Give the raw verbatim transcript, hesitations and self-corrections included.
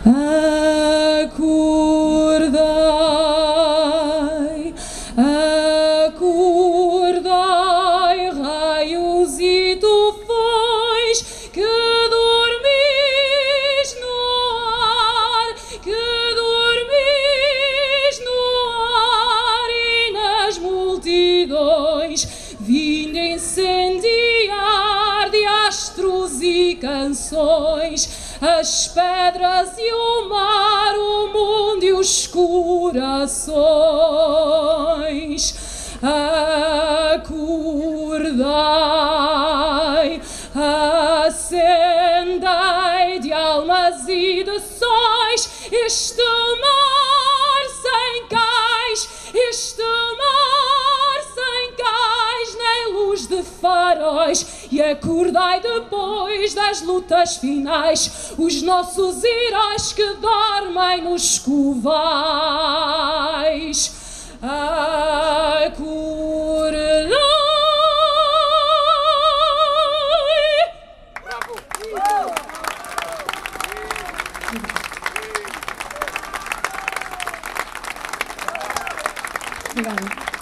Acordai, acordai, raios e tufões, que dormis no ar, que dormis no ar e nas multidões, vinde incendiar de astros e canções as pedras e o mar, o mundo e os corações. Acordai, acendei de almas e de sóis este mar sem cais, este mar sem cais, nem luz de faróis. E acordai depois das lutas finais os nossos heróis que dormem nos covais. Acordai. Bravo! Obrigada.